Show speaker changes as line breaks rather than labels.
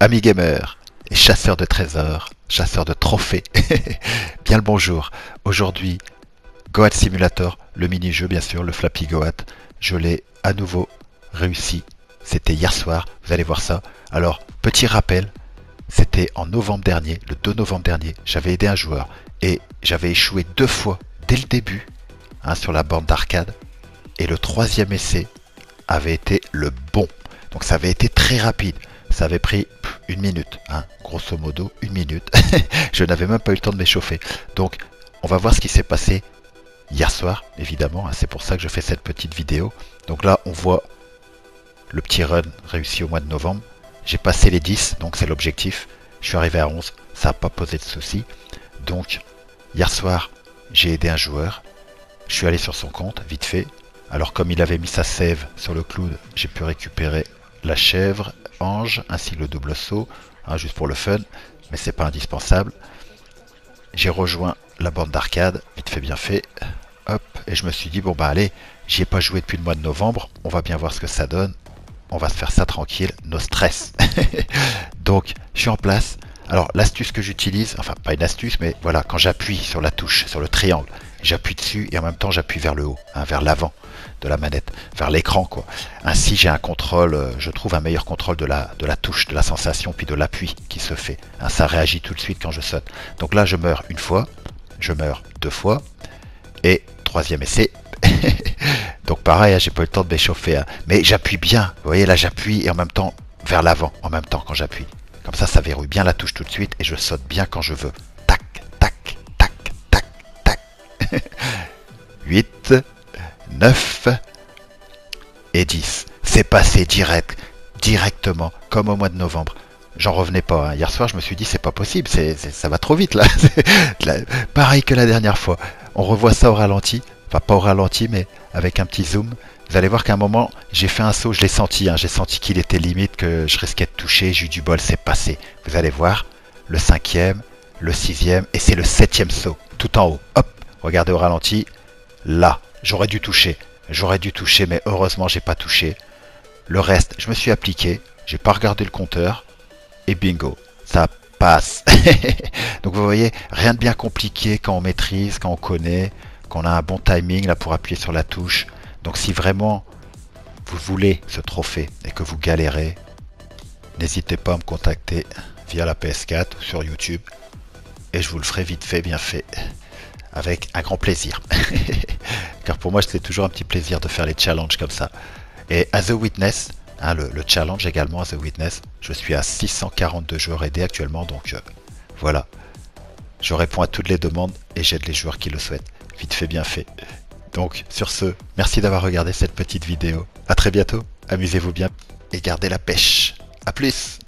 Amis gamers et chasseurs de trésors, chasseurs de trophées, bien le bonjour. Aujourd'hui, Goat Simulator, le mini-jeu bien sûr, le Flappy Goat, je l'ai à nouveau réussi. C'était hier soir, vous allez voir ça. Alors, petit rappel, c'était en novembre dernier, le 2 novembre dernier, j'avais aidé un joueur et j'avais échoué 2 fois dès le début sur la borne d'arcade. Et le 3e essai avait été le bon. Donc ça avait été très rapide. Ça avait pris 1 minute, grosso modo 1 minute. Je n'avais même pas eu le temps de m'échauffer. Donc on va voir ce qui s'est passé hier soir, évidemment. C'est pour ça que je fais cette petite vidéo. Donc là on voit le petit run réussi au mois de novembre. J'ai passé les 10, donc c'est l'objectif. Je suis arrivé à 11, ça n'a pas posé de soucis. Donc hier soir j'ai aidé un joueur. Je suis allé sur son compte, vite fait. Alors comme il avait mis sa save sur le cloud, j'ai pu récupérer la chèvre, ange, ainsi que le double saut, juste pour le fun, mais c'est pas indispensable. J'ai rejoint la borne d'arcade, vite fait bien fait, hop, et je me suis dit, bon bah allez, j'y ai pas joué depuis le mois de novembre, on va bien voir ce que ça donne, on va se faire ça tranquille, no stress. Donc, je suis en place. Alors l'astuce que j'utilise, enfin pas une astuce, mais voilà, quand j'appuie sur la touche, sur le triangle, j'appuie dessus et en même temps j'appuie vers le haut, vers l'avant de la manette, vers l'écran quoi. Ainsi j'ai un contrôle, je trouve un meilleur contrôle de la touche, de la sensation, puis de l'appui qui se fait. Ça réagit tout de suite quand je saute. Donc là je meurs une fois, je meurs 2 fois, et 3e essai. Donc pareil, j'ai pas eu le temps de m'échauffer, mais j'appuie bien, vous voyez là j'appuie et en même temps vers l'avant, en même temps quand j'appuie. Comme ça verrouille bien la touche tout de suite et je saute bien quand je veux. Tac, tac, tac, tac, tac. 8, 9 et 10. C'est passé directement, comme au mois de novembre. J'en revenais pas. Hier soir, je me suis dit, c'est pas possible, ça va trop vite là. Pareil que la dernière fois. On revoit ça au ralenti. Enfin, pas au ralenti, mais avec un petit zoom. Vous allez voir qu'à un moment, j'ai fait un saut, je l'ai senti. J'ai senti qu'il était limite, que je risquais de toucher. J'ai eu du bol, c'est passé. Vous allez voir, le 5e, le 6e, et c'est le 7e saut, tout en haut. Hop, regardez au ralenti. Là, j'aurais dû toucher, mais heureusement j'ai pas touché. Le reste, je me suis appliqué, j'ai pas regardé le compteur, et bingo, ça passe. Donc vous voyez, rien de bien compliqué quand on maîtrise, quand on connaît, qu'on a un bon timing là pour appuyer sur la touche. Donc si vraiment vous voulez ce trophée et que vous galérez, n'hésitez pas à me contacter via la PS4 ou sur YouTube, et je vous le ferai vite fait, bien fait. Avec un grand plaisir. Car pour moi, c'est toujours un petit plaisir de faire les challenges comme ça. Et à The Witness, le challenge également à The Witness, je suis à 642 joueurs aidés actuellement. Donc voilà. Je réponds à toutes les demandes et j'aide les joueurs qui le souhaitent. Vite fait, bien fait. Donc sur ce, merci d'avoir regardé cette petite vidéo. A très bientôt. Amusez-vous bien et gardez la pêche. A plus.